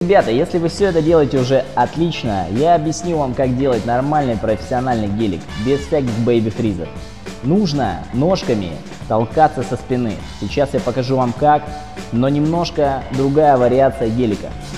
Ребята, если вы все это делаете уже отлично, я объясню вам, как делать нормальный профессиональный гелик, без всяких бэйби-фризов. Нужно ножками толкаться со спины. Сейчас я покажу вам как, но немножко другая вариация гелика.